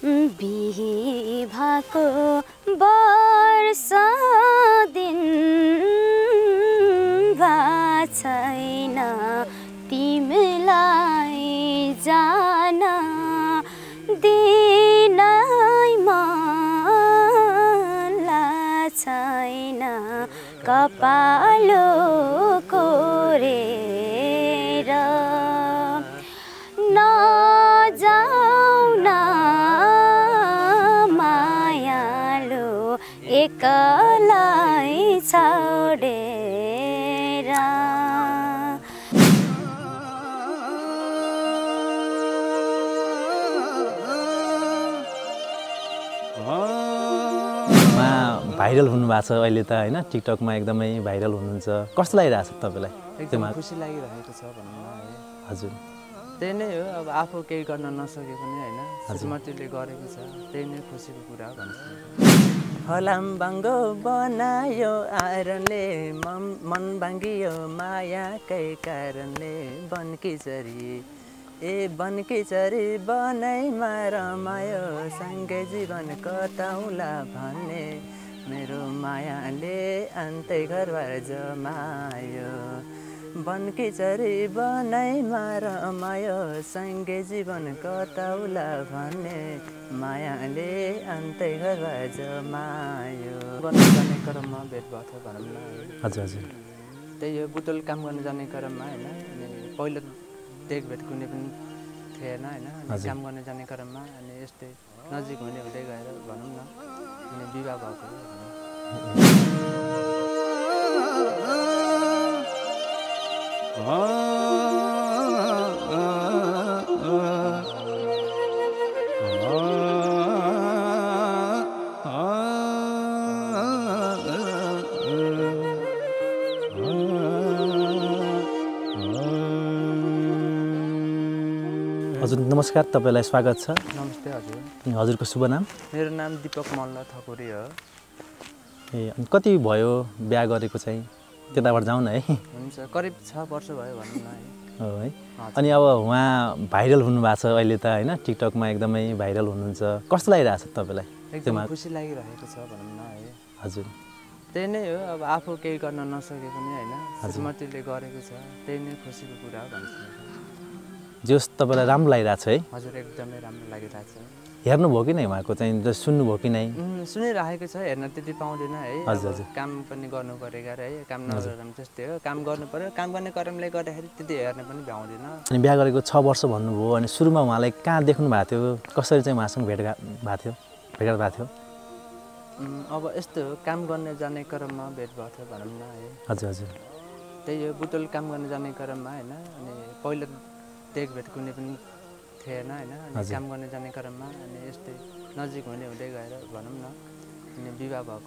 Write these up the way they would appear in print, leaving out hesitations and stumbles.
बिहे भएको वर्ष दिन छैन तिमीलाई जान दिनै मन छैन कपालो कोरेर नजाऊ न मायालु एकलाई छोडेर भाइरल हुनुभएको छ अहिले त हैन टिकटकमा एकदमै भाइरल हुनुहुन्छ कस्तो लागिरहेछ तपाईलाई एकदम खुसी लागिरहेको छ भन्नु न है हजुर त्यही नै हो अब आफू केही गर्न नसके पनि हैन श्रीमतीले गरेको छ त्यही नै खुसीको कुरा हो भन्छु फलाम बाङ्गो बनायो आइरनले मन बाङ्गियो मायाकै कारणले बनकी चरी बनकी चरी बनैमा रमायो सँगै जीवन कताउला भन्ने मेरो मायाले अन्तै घरबार जमायो बनकी चरी बनैमा रमायो सँगै जीवन कताउला भन्ने मायाले अन्तै घरबार जमायो गर्नु जाने क्रममा भेट भएको थियो भनौँ न हजुर हजुर त्यही हो बुटोल काम गर्न जाने क्रममा होइन अनि पहिलो देख भेट कुनै पनि थिएन होइन काम गर्न जाने क्रममा अनि यस्तै नजिक हुने हुँदै गएर भनौँ न अनि विवाह भएको हजुर नमस्कार तपाईलाई स्वागत छ नमस्ते हजुर हजुरको शुभ नाम मेरो नाम दीपक मल्ल ठकुरी हो ए अनि कति भयो बिहा गरेको चाहिँ त्यताबाट जाउँ न है हुन्छ करिब 6 वर्ष भयो भनौँ न है अनि अब उहाँ भाइरल हुनुभएको छ अहिले त हैन टिकटकमा एकदमै भाइरल हुनुहुन्छ कस्तो लागिरहेछ तपाईलाई एकदम खुसी लागिरहेको छ भनौँ न है हजुर त्यही नै हो अब आफू केही गर्न नसके पनि हैन श्रीमतीले गरेको छ त्यही नै खुसीको कुरा हो भन्छु जस तपाईलाई राम्रो लागिरहेछ है हजुर एकदमै राम्रो लागिरहेछ हेर्नुभयो कि नै उहाँको चाहिँ सुन्नुभयो कि नै सुनिरहेको छ हेर्न त्यति पाउँदैन है हजुर हजुर काम पनि गर्नु परेको है काम नगरेर पनि त्यस्तै हो काम गर्नु पर्यो काम गर्ने क्रमले गर्दाखेरि त्यति हेर्न पनि भ्याउँदैन अनि बिहा गरेको 6 वर्ष भन्नुभयो अनि सुरुमा उहाँलाई कहाँ देख्नु भएको थियो कसरी चाहिँ उहाँसँग भेटघाट भएको थियो अब यस्तो हो काम गर्ने जाने क्रममा भेट भएको थियो भनौँ न है हजुर हजुर त्यही हो बुटोल काम गर्न जाने क्रममा होइन अनि पहिलो देख भेट कुनै पनि थिएन होइन अनि काम गर्न जाने क्रममा अनि यस्तै नजिक हुने हुँदै गएर भनौँ न अनि विवाह भएको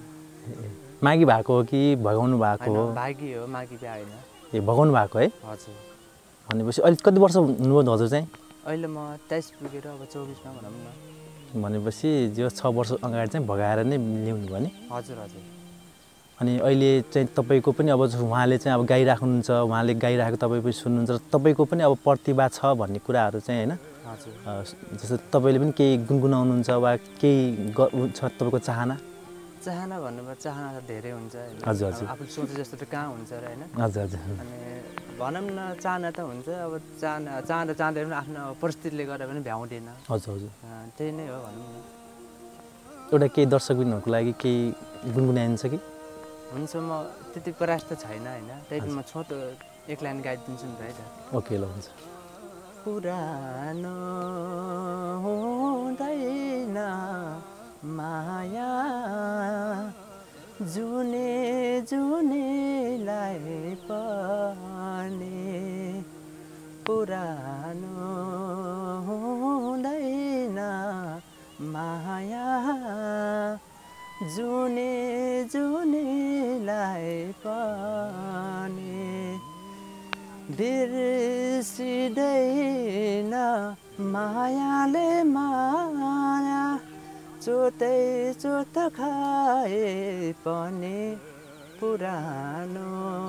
मागी भएको हो कि भगाउनु भएको हो भागी हो मागी बिहा होइन ए भगाउनु भएको है हजुर भनेपछि अहिले कति वर्ष हुनुभयो हजुर चाहिँ अहिले म 23 पुगेर अब 24 मा भनौँ न भनेपछि जो 6 वर्ष अगाडि चाहिँ भगाएर नै ल्याउनु भयो नि हजुर हजुर अनि अहिले चाहिँ तपाईको पनि अब उहाँले चाहिँ अब गाइराख्नुहुन्छ उहाँले गाइराखेको तपाईँ पनि सुन्नुहुन्छ र तपाईको पनि अब प्रतिभा छ भन्ने कुराहरू चाहिँ हैन हजुर जस्तो तपाईले पनि केही गुनगुनाउनुहुन्छ वा केही छ तपाईको चाहना भन्नुभयो चाहना त धेरै हुन्छ हैन हजुर हजुर आफूले सोचे जस्तो त कहाँ हुन्छ र हैन हजुर हजुर अनि भनौँ न चाहना त हुन्छ अब चाहँदा पनि आफ्नो परिस्थितिले गर्दा पनि भ्याउँदैन हजुर हजुर त्यही नै हो भनौँ न एउटा केही दर्शकबिनहरूको लागि केही गुनगुनाइन्छ कि हुन्छ म त्यति प्रयास त छैन हैन त्यही पनि म छोटो एक लाइन गाइदिन्छु नि त है त ओके ल हुन्छ पुरानो हुँदैन माया जुने जुनेलाई पनि पुरानो हुँदैन माया जुने जुनेलाई पनि बिर्सिँदैन मायाले माया चोटै चोट खाए पनि पुरानो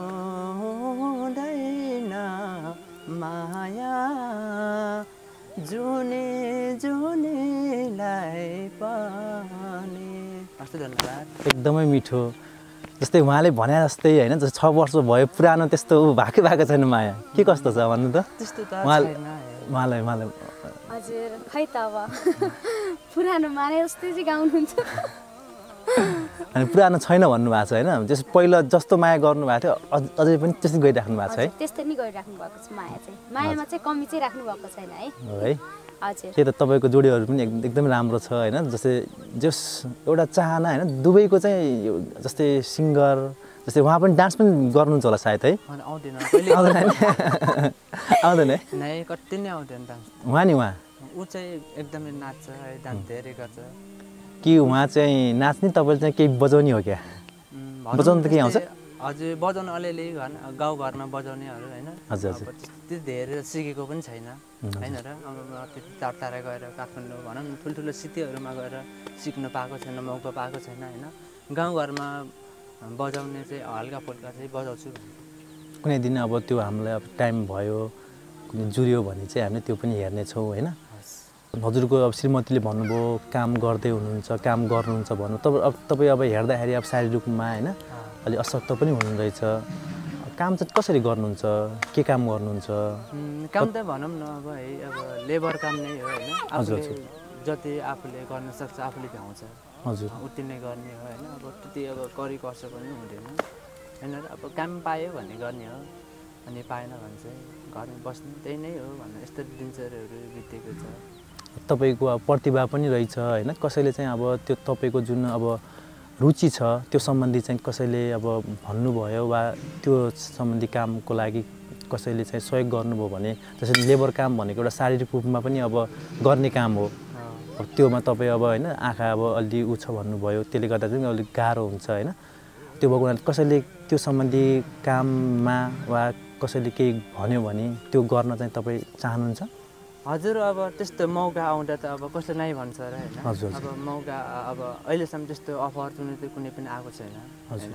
हुँदैन माया जुने जुनेलाई हस् धन्यवाद। एकदमै मिठो जस्तै उहाँले भने जस्तै होइन जस्तै 6 वर्ष भयो पुरानो त्यस्तो भएको छैन माया के कस्तो छ भन्नु त त्यस्तो त उहाँलाई हजुर खै त अब पुरानो माने जस्तै चाहिँ गाउनुहुन्छ अनि पुरानो छैन भन्नुभएको छ होइन त्यस पहिला जस्तो माया गर्नुभएको थियो अझै पनि त्यस्तै गरिराख्नु भएको छ है त्यस्तै नै गरिराख्नु भएको छ मायामा चाहिँ कमी चाहिँ राख्नु भएको छैन है हजुर त्यही त तपाईँको जोडीहरू पनि एकदमै राम्रो छ होइन जस एउटा चाहना होइन दुबईको चाहिँ जस्तै सिङ्गर जस्तै उहाँ पनि डान्स पनि गर्नुहुन्छ होला सायद है आउँदैन है कति नै आउँदैन डान्स उहाँ ऊ चाहिँ एकदमै नाच्छ है डान्स धेरै गर्छ कि उहाँ चाहिँ नाच्ने तपाईँले चाहिँ केही बजाउने हो क्या बजाउनु त के आउँछ हजुर बजाउनु अलिअलि गाउँघरमा बजाउनेहरू होइन हजुर त्यति धेरै सिकेको पनि छैन होइन र अब त्यति टाढा टाढा गएर काठमाडौँ भनौँ न ठुल्ठुलो सिटीहरूमा गएर सिक्नु पाएको छैन मौका पाएको छैन होइन गाउँघरमा बजाउने चाहिँ हल्का फुल्का चाहिँ बजाउँछु कुनै दिन अब त्यो हामीलाई अब टाइम भयो कुनै जुर्यो भने चाहिँ हामीले त्यो पनि हेर्नेछौँ होइन हजुरको अब श्रीमतीले भन्नुभयो काम गर्दै हुनुहुन्छ काम गर्नुहुन्छ भन्नु तपाईँ अब हेर्दाखेरि अब शारीरिक रूपमा होइन अलि अशक्त पनि हुनुहुँदैछ काम चाहिँ कसरी गर्नुहुन्छ के काम गर्नुहुन्छ काम त भनौँ न अब है अब लेबर काम नै हो होइन आफूले जति आफूले गर्न सक्छ आफूले भ्याउँछ हजुर उति नै गर्ने हो होइन अब त्यति अब करी कर्छ पनि हुँदैन होइन अब काम पायो भने गर्ने हो अनि पाएन भने चाहिँ घरमा बस्ने त्यही नै हो भन्नु यस्तो दिनचर्याहरू बितेको छ तपाईँको अब प्रतिभा पनि रहेछ होइन कसैले चाहिँ अब त्यो तपाईँको जुन अब रुचि छ त्यो सम्बन्धी चाहिँ कसैले अब भन्नुभयो वा त्यो सम्बन्धी कामको लागि कसैले चाहिँ सहयोग गर्नुभयो भने जस्तै लेबर काम भनेको एउटा शारीरिक रूपमा पनि अब गर्ने काम हो अब त्योमा तपाईँ अब होइन आँखा अब अलि उ छ भन्नुभयो त्यसले गर्दा चाहिँ अलिक गाह्रो हुन्छ होइन त्यो भएको हुनाले कसैले त्यो सम्बन्धी काममा वा कसैले केही भन्यो भने त्यो गर्न चाहिँ तपाईँ चाहनुहुन्छ हजुर अब त्यस्तो मौका आउँदा त अब कसले नै भन्छ र होइन अब मौका अब अहिलेसम्म त्यस्तो अपर्च्युनिटी कुनै पनि आएको छैन होइन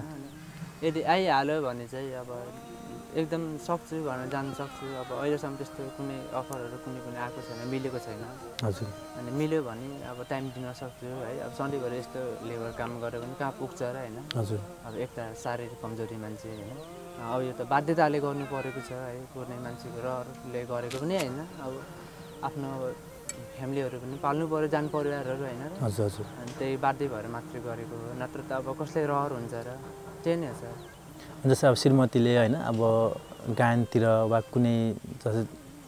यदि आइहाल्यो भने चाहिँ अब एकदम सक्छु भनेर जान सक्छु अब अहिलेसम्म त्यस्तो कुनै अफरहरू कुनै पनि आएको छैन मिलेको छैन हजुर अनि मिल्यो भने अब टाइम दिन सक्छु है अब सधैँभरि यस्तो लेबर काम गरेर पनि कहाँ पुग्छ र होइन हजुर अब एउटा शारीरिक कमजोरी मान्छे होइन अब यो त बाध्यताले गर्नु परेको छ है कुनै मान्छेको रहरले गरेको पनि होइन अब आफ्नो फ्यामिलीहरू पनि पाल्नु पऱ्यो जान परिवारहरू होइन हजुर हजुर अनि त्यही बाध्य भएर मात्रै गरेको हो नत्र त अब कसले रहर हुन्छ र त्यही नै छ जस्तै अब श्रीमतीले होइन अब गायनतिर वा कुनै जस्तै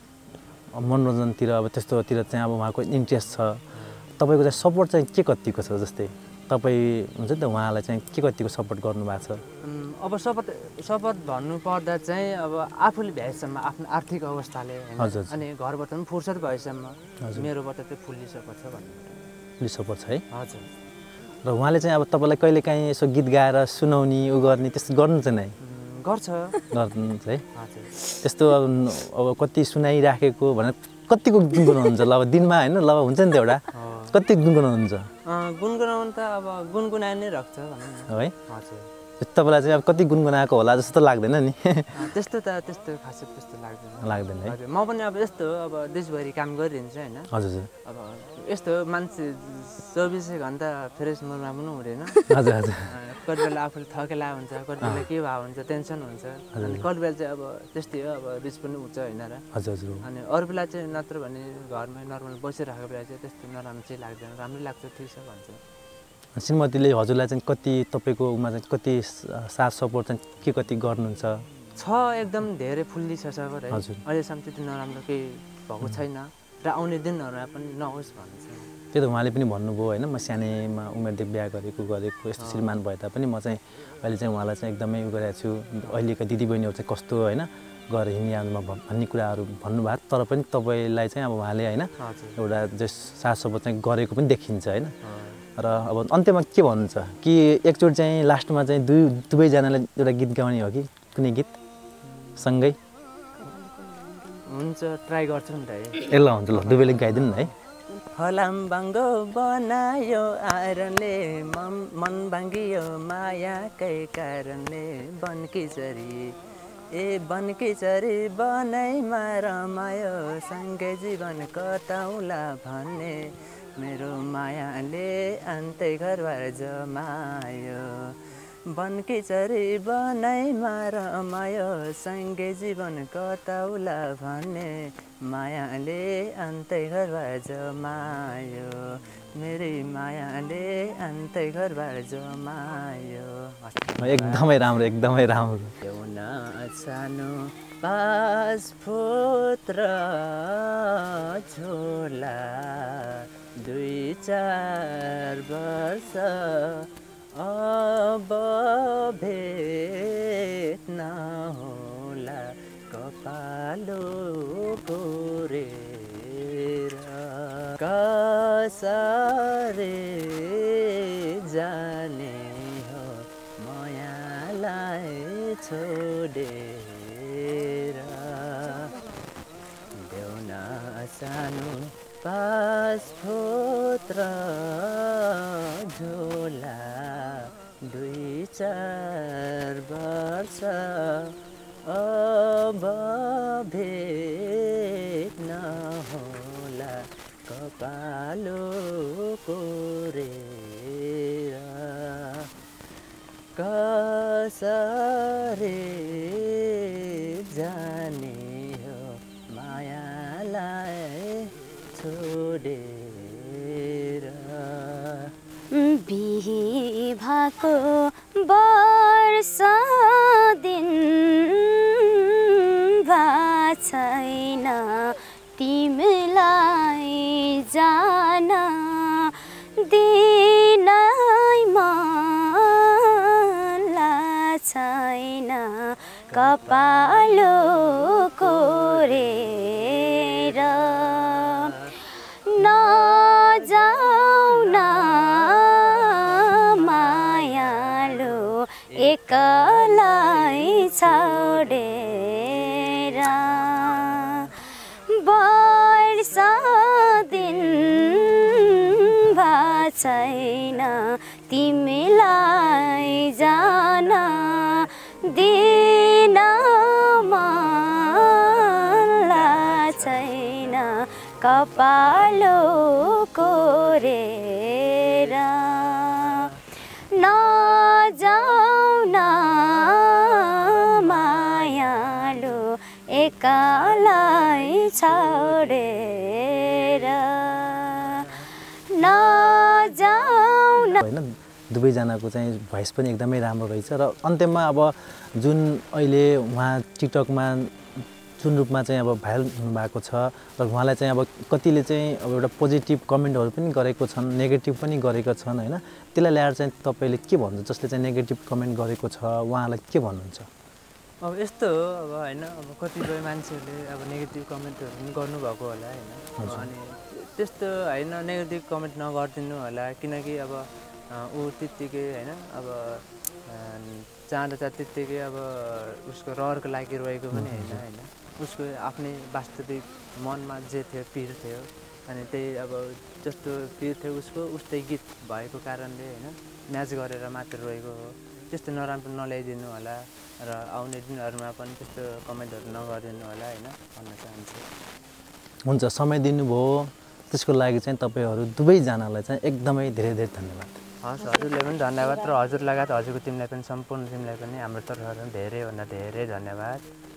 मनोरञ्जनतिर अब त्यस्तोतिर चाहिँ अब उहाँको इन्ट्रेस्ट छ तपाईँको चाहिँ सपोर्ट चाहिँ के कतिको छ जस्तै तपाईँ हुन्छ नि त उहाँलाई चाहिँ के कतिको सपोर्ट गर्नुभएको छ अब सपोर्ट भन्नुपर्दा चाहिँ अब आफूले भ्याएसम्म आफ्नो आर्थिक अवस्थाले होइन अनि घरबाट पनि फुर्सद भएसम्म मेरोबाट चाहिँ फुल्ली सपोर्ट छ भन्नु फुल्ली सपोर्ट छ है हजुर र उहाँले चाहिँ अब तपाईँलाई कहिलेकाहीँ यसो गीत गाएर सुनाउने उ गर्ने त्यस्तो गर्नुहुन्छ नै गर्छ गर्नुहुन्छ है हजुर त्यस्तो अब कति सुनाइराखेको भनेर कतिको गुनगुनाउनुहुन्छ ल अब दिनमा होइन ल हुन्छ नि त एउटा कति गुनगुनाउनुहुन्छ गुनगुनाउनु त अब गुनगुनाइ नै राख्छ भनौँ न है हजुर तपाईँलाई चाहिँ अब कति गुनगुनाएको होला जस्तो त लाग्दैन नि त्यस्तो खासै त्यस्तो लाग्दैन है हजुर म पनि अब यस्तो अब देशभरि काम गरिरहन्छ होइन हजुर अब यस्तो मान्छे 24 घन्टा फ्रेस मुडमा पनि हुँदैन हजुर हजुर कति बेला आफूले थकेला हुन्छ कति बेला के भएको हुन्छ टेन्सन हुन्छ अनि कति बेला चाहिँ अब त्यस्तै हो अब रिस पनि उठ्छ होइन र हजुर हजुर अनि अरू बेला चाहिँ नत्र भने घरमै नर्मल बसिरहेको बेला चाहिँ त्यस्तो नराम्रो चाहिँ लाग्दैन राम्रै लाग्छ ठिक छ भन्छ श्रीमतीले हजुरलाई चाहिँ कति तपाईँको उमा चाहिँ कति साथ सपोर्ट चाहिँ के कति गर्नुहुन्छ छ एकदम धेरै फुल्ली छ सबै है अहिलेसम्म त्यति नराम्रो केही भएको छैन र आउने दिनहरूमा पनि नहोस् भन्छ त्यही त उहाँले पनि भन्नुभयो होइन म सानैमा उमेरदेखि बिहा गरेको यस्तो श्रीमान भए तापनि म चाहिँ अहिले चाहिँ उहाँलाई चाहिँ एकदमै उ गरेको छु अहिलेका दिदीबहिनीहरू चाहिँ कस्तो होइन गएर हिँडिहाल्नुमा भन्ने कुराहरू भन्नुभएको तर पनि तपाईँलाई चाहिँ अब उहाँले होइन एउटा जस साथ सपोर्ट चाहिँ गरेको पनि देखिन्छ होइन र अब अन्त्यमा के भन्नुहुन्छ कि एकचोटि चाहिँ लास्टमा चाहिँ दुवैजनालाई एउटा गीत गाउने हो कि कुनै गीत सँगै हुन्छ ट्राई गर्छु नि त ए ल हुन्छ ल दुवैले गाइदिनु न है फलाम बाङ्गो बनायो आइरनले मन भाङ्गियो मायाकै कारणले बनकी चरी बनाइमा रमायो सँगै जीवन कटाउला भन्ने मेरो मायाले अन्तै घरबार जमायो बनकी चरी बनाइमा रमायो सँगै जीवन कताउला भन्ने मायाले अन्तै घरबार जमायो मेरै मायाले अन्तै घरबार जमायो। एकदमै राम्रो एकदमै राम्रो। एउटा सानो पासपोर्ट र झोला 2-4 वर्ष अब भेट नहोला कपालो कोरेर कसरी जाने हो मायालाई छोडेर देउन सानो पासपोर्ट र झोला 2-4 वर्ष अब भेट नहोला कपालो कोरेर कसरी जाने हो मायालाई छोडेर बिहे भएको वर्ष दिन छैन तिमीलाई जान दिनै मन छैन कपालो कोरेर नजाऊ न मायालु एकलाई छोडेर वर्ष दिन छैन तिमीलाई जान दिन मन छैन कपालो कोरेर नजाऊ न मायालु एकलाई छोडेर नजाऊ न। होइन दुवैजनाको चाहिँ भोइस पनि एकदमै राम्रो रहेछ र अन्त्यमा अब जुन अहिले उहाँ टिकटकमा जुन रूपमा चाहिँ अब भाइरल हुनुभएको छ र उहाँलाई चाहिँ अब कतिले चाहिँ अब एउटा पोजिटिभ कमेन्टहरू पनि गरेको छन् नेगेटिभ पनि गरेका छन् होइन त्यसलाई ल्याएर चाहिँ तपाईँले के भन्नुहुन्छ जसले चाहिँ नेगेटिभ कमेन्ट गरेको छ उहाँलाई के भन्नुहुन्छ? अब यस्तो हो अब होइन अब कतिपय मान्छेहरूले अब नेगेटिभ कमेन्टहरू पनि गर्नुभएको होला होइन अनि त्यस्तो होइन नेगेटिभ कमेन्ट नगरिदिनु होला किनकि अब ऊ त्यत्तिकै होइन अब चाहँदा त्यत्तिकै अब उसको रहरको लागि रोएको पनि होइन उसको आफ्नै वास्तविक मनमा जे थियो पिर थियो अनि त्यही अब जस्तो पिर थियो उसको उस्तै गीत भएको कारणले होइन म्याच गरेर मात्र रोएको हो। त्यस्तो नराम्रो नल्याइदिनु होला र आउने दिनहरूमा पनि त्यस्तो कमेन्टहरू नगरिदिनु होला होइन भन्न चाहन्छु। हुन्छ समय दिनुभयो त्यसको लागि चाहिँ तपाईँहरू दुवैजनालाई चाहिँ एकदमै धेरै धेरै धन्यवाद। हस् हजुरले पनि धन्यवाद र हजुर लगायत हजुरको टिमलाई पनि सम्पूर्ण टिमलाई पनि हाम्रो तर्फबाट धेरै भन्दा धेरै धन्यवाद।